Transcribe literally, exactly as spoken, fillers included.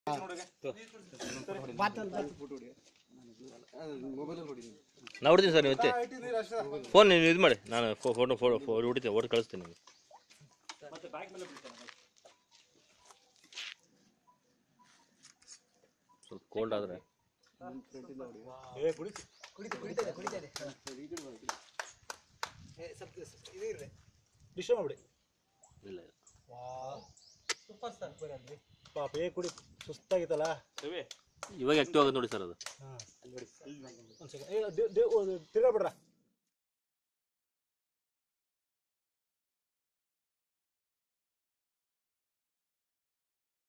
ನಾ ಹೊಡ್ತೀನಿ ಸರ್ ನೀವು ಫೋನ್ ನೀವು ಇದು ಮಾಡಿ ನಾನು ಫೋಟೋ ಫೋಟೋ ಹೊಡಿತೀನಿ ಹೊಡೆದು ಕಳಿಸ್ತೀನಿ ನಿಮಗೆ ಸ್ವಲ್ಪ ಕೋಲ್ಡ್ ಆದರೆ ಡಿಶ್ ಮಾಡಿ ಇಲ್ಲ ಪಾಪ ಏ ಕುಡಿ ಸುಸ್ತಾಗಿತ್ತಲ್ಲ ಇವಾಗ ಆಕ್ಟಿವ್ ಆಗೋದು ನೋಡಿ ಸರ್ ಅದು ತಿರ್ಗಾ ಬಿಡ್ರ